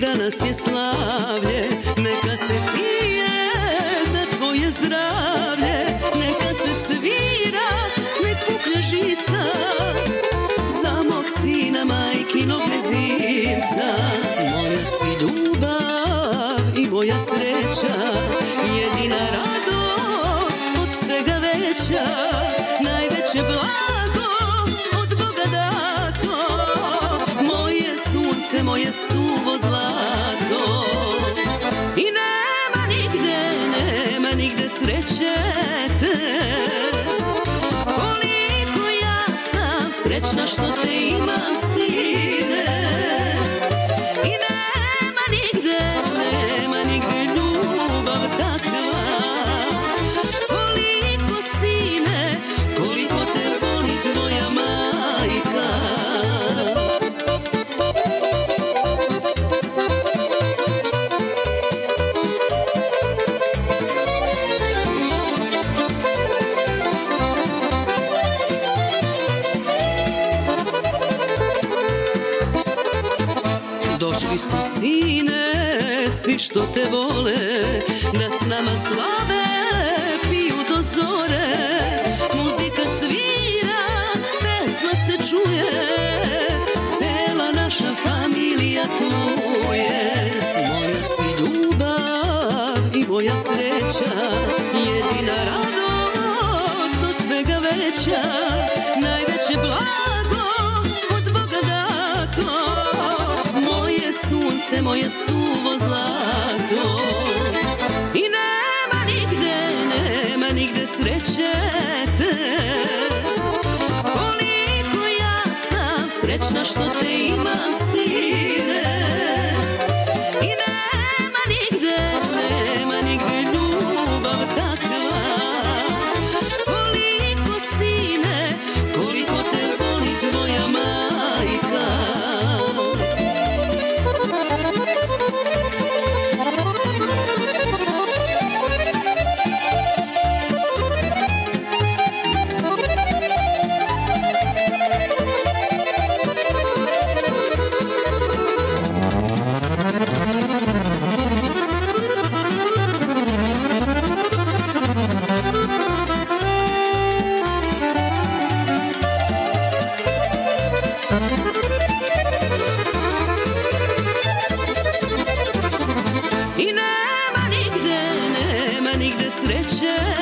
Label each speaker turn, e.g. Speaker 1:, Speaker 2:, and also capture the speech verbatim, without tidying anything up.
Speaker 1: danas je slavlje, neka se pije za tvoje zdravlje, neka se svira, nek pukne žica za mog sina, majkinog mezimca. Moja si ljubav i moja sreća, jedina radost od svega veća, najveće blago od Boga dato, moje sunce, moje suvo zlato. I nema nigde, nema nigde sreće te, koliko ja sam srećna što te imam, sine. I nema nigde, nema nigde ljubav takva, koliko, sine, koliko te voli tvoja majka. Došli su, sine, svi što te vole, da s nama slave, piju do zore. Muzika svira, pesma se čuje, cela naša familija tu je. Moja si ljubav i moja sreća, jedina radost od svega veća, najveće blago od Boga dato, moje sunce, moje suvo zlato. I nema nigde, nema nigde sreće te, koliko ja sam srećna što te imam, sine. I nema nigde, nema nigde ljubav takva, koliko, sine, koliko te voli tvoja majka. I nema nigde, nema nigde sreće